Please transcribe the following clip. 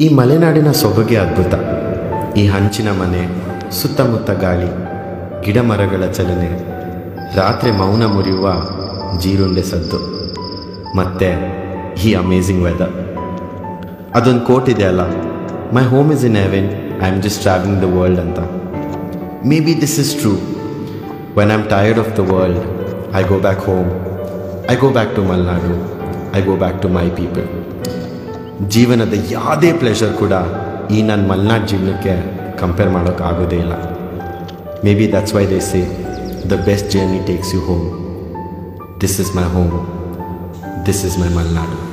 ಈ ಮಲೆನಾಡಿನ ಸೊಬಗೆ ಅದ್ಭುತ. ಈ ಹಂಚಿನ ಮನೆ, ಸುತ್ತಮುತ್ತ ಗಾಳಿ, ಗಿಡ ಮರಗಳ ಚಲನೆ, ರಾತ್ರಿ ಮೌನ ಮುರಿಯುವ ಜೀರುಂಡೆ ಸದ್ದು, ಮತ್ತೆ ಈ ಅಮೇಝಿಂಗ್ ವೆದರ್. ಅದೊಂದು ಕೋಟ್ ಇದೆ ಅಲ್ಲ, my home is in heaven, I am just travelling the world ಅಂತ. May be this is true. When I am tired of the world, I go back home, I go back to Malenadu, I go back to my people. ಜೀವನದ ಯಾವುದೇ pleasure ಕೂಡ ಈ ನನ್ನ ಮಲೆನಾಡು ಜೀವನಕ್ಕೆ compare ಮಾಡೋಕ್ಕಾಗೋದೇ ಇಲ್ಲ. May be that's why they say the best journey takes you home. This is my home, this is my Malenadu.